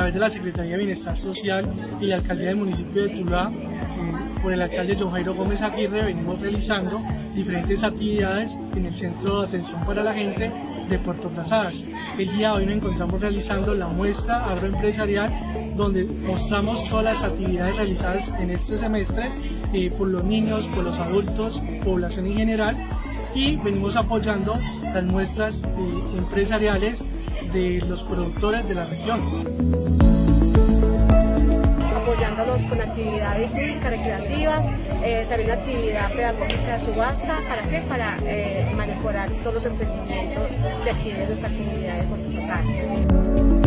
través de la Secretaría de Bienestar Social y la Alcaldía del municipio de Tuluá, por el alcalde John Jairo Gómez Aguirre, venimos realizando diferentes actividades en el Centro de Atención para la Gente de Puerto Frazadas. El día de hoy nos encontramos realizando la muestra agroempresarial, donde mostramos todas las actividades realizadas en este semestre por los niños, por los adultos, población en general, y venimos apoyando las muestras empresariales de los productores de la región. Apoyándolos con actividades lúdicas, recreativas, también actividad pedagógica de subasta. ¿Para qué? Para mejorar todos los emprendimientos de aquí de nuestra comunidad de Puerto Frazadas.